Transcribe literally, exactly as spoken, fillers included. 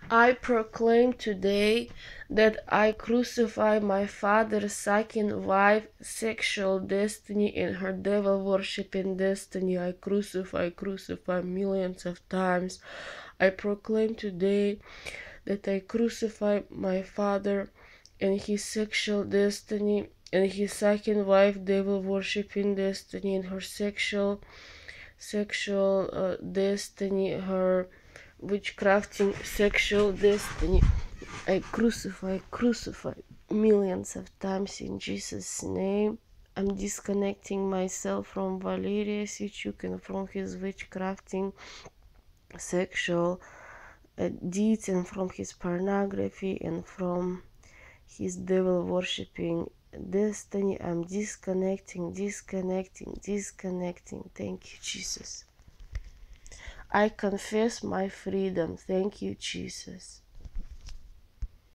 I proclaim today that I crucify my father's second wife, sexual destiny, and her devil worshipping destiny. I crucify, crucify millions of times. I proclaim today that I crucify my father and his sexual destiny and his second wife, devil worshipping destiny, and her sexual sexual uh, destiny, her witchcrafting sexual destiny. I crucify, crucify millions of times in Jesus' name. I'm disconnecting myself from Valeria Sichuk and from his witchcrafting sexual uh, deeds and from his pornography and from his devil worshipping destiny. I'm disconnecting, disconnecting, disconnecting. Thank you, Jesus. I confess my freedom. Thank you, Jesus.